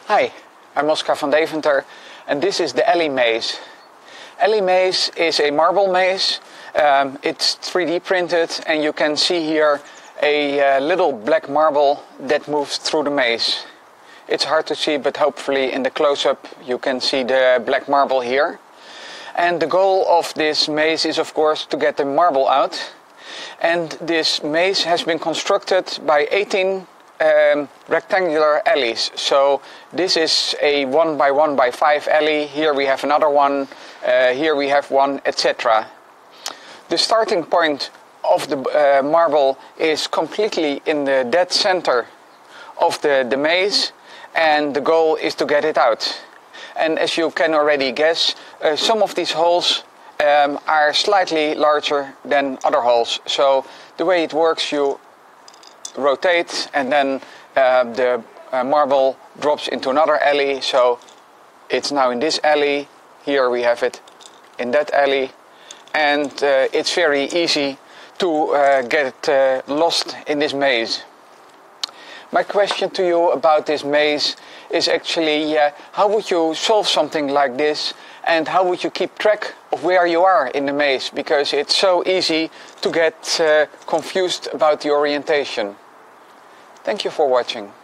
Hi, I'm Oscar van Deventer and this is the Alley Maze. Alley Maze is a marble maze. It's 3D printed and you can see here a little black marble that moves through the maze. It's hard to see, but hopefully in the close-up you can see the black marble here. And the goal of this maze is of course to get the marble out. And this maze has been constructed by 18 rectangular alleys. So this is a 1 by 1 by 5 alley. Here we have another one, here we have one, etc. The starting point of the marble is completely in the dead center of the maze, and the goal is to get it out. And as you can already guess, some of these holes are slightly larger than other holes. So the way it works, you rotate and then the marble drops into another alley. So it's now in this alley, here we have it in that alley, and it's very easy to get lost in this maze. My question to you about this maze is actually how would you solve something like this, and how would you keep track of where you are in the maze, because it's so easy to get confused about the orientation. Thank you for watching.